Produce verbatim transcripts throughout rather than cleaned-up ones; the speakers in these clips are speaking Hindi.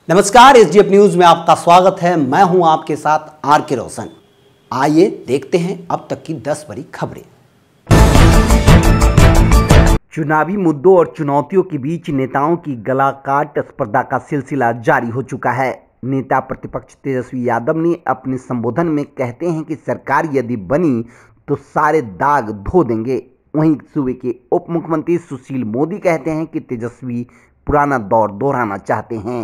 नमस्कार, एसडीएफ न्यूज में आपका स्वागत है। मैं हूं आपके साथ आर के रोशन। आइए देखते हैं अब तक की दस बड़ी खबरें। चुनावी मुद्दों और चुनौतियों के बीच नेताओं की गला काट स्पर्धा का सिलसिला जारी हो चुका है। नेता प्रतिपक्ष तेजस्वी यादव ने अपने संबोधन में कहते हैं कि सरकार यदि बनी तो सारे दाग धो देंगे। वहीं सूबे के उप मुख्यमंत्री सुशील मोदी कहते हैं कि तेजस्वी पुराना दौर दोहराना चाहते हैं।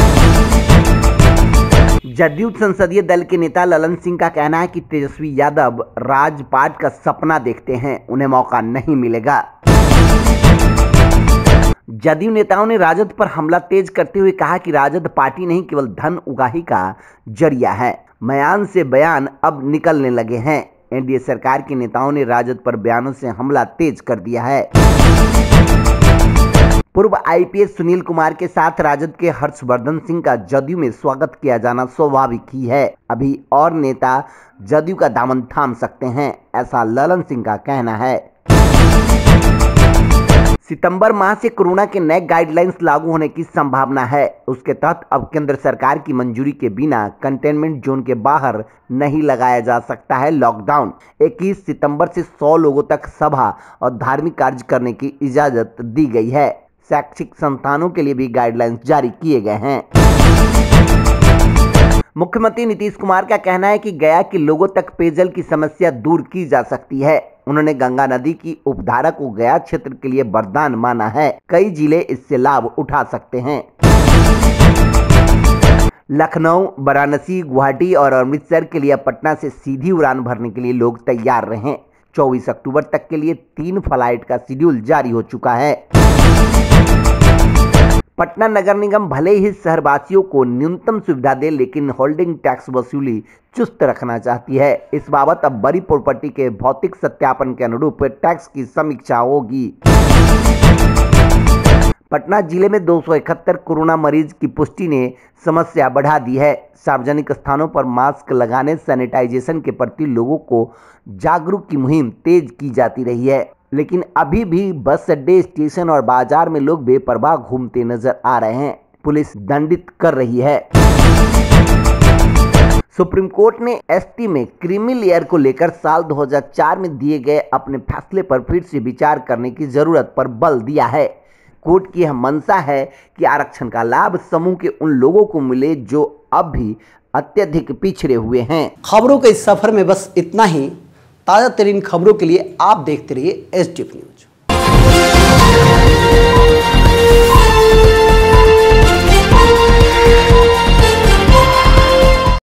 जदयू संसदीय दल के नेता ललन सिंह का कहना है कि तेजस्वी यादव राजपाट का सपना देखते हैं, उन्हें मौका नहीं मिलेगा। जदयू नेताओं ने राजद पर हमला तेज करते हुए कहा कि राजद पार्टी नहीं केवल धन उगाही का जरिया है। बयान से बयान अब निकलने लगे हैं। एनडीए सरकार के नेताओं ने राजद पर बयानों से हमला तेज कर दिया है। पूर्व आईपीएस सुनील कुमार के साथ राजद के हर्षवर्धन सिंह का जदयू में स्वागत किया जाना स्वाभाविक ही है। अभी और नेता जदयू का दामन थाम सकते हैं, ऐसा ललन सिंह का कहना है। सितंबर माह से कोरोना के नए गाइडलाइंस लागू होने की संभावना है। उसके तहत अब केंद्र सरकार की मंजूरी के बिना कंटेनमेंट जोन के बाहर नहीं लगाया जा सकता है लॉकडाउन। इक्कीस सितंबर से सौ लोगों तक सभा और धार्मिक कार्य करने की इजाजत दी गई है। शैक्षिक संस्थानों के लिए भी गाइडलाइंस जारी किए गए हैं। मुख्यमंत्री नीतीश कुमार का कहना है कि गया के लोगों तक पेयजल की समस्या दूर की जा सकती है। उन्होंने गंगा नदी की उपधारा को गया क्षेत्र के लिए वरदान माना है। कई जिले इससे लाभ उठा सकते हैं। लखनऊ, वाराणसी, गुवाहाटी और अमृतसर के लिए पटना से सीधी उड़ान भरने के लिए लोग तैयार रहें। चौबीस अक्टूबर तक के लिए तीन फ्लाइट का शेड्यूल जारी हो चुका है। पटना नगर निगम भले ही शहरवासियों को न्यूनतम सुविधा दे, लेकिन होल्डिंग टैक्स वसूली चुस्त रखना चाहती है। इस बाबत अब बड़ी प्रॉपर्टी के भौतिक सत्यापन के अनुरूप टैक्स की समीक्षा होगी। पटना जिले में दो सौ इकहत्तर कोरोना मरीज की पुष्टि ने समस्या बढ़ा दी है। सार्वजनिक स्थानों पर मास्क लगाने, सैनिटाइजेशन के प्रति लोगों को जागरूक की मुहिम तेज की जाती रही है, लेकिन अभी भी बस अड्डे, स्टेशन और बाजार में लोग बेपरवाह घूमते नजर आ रहे हैं। पुलिस दंडित कर रही है। सुप्रीम कोर्ट ने एसटी में क्रीमी लेयर को लेकर साल दो हज़ार चार में दिए गए अपने फैसले पर फिर से विचार करने की जरूरत पर बल दिया है। कोर्ट की यह मंशा है कि आरक्षण का लाभ समूह के उन लोगों को मिले जो अब भी अत्यधिक पिछड़े हुए हैं। खबरों के इस सफर में बस इतना ही। ताज़ा तरीन खबरों के लिए आप देखते रहिए एसडीएफ न्यूज।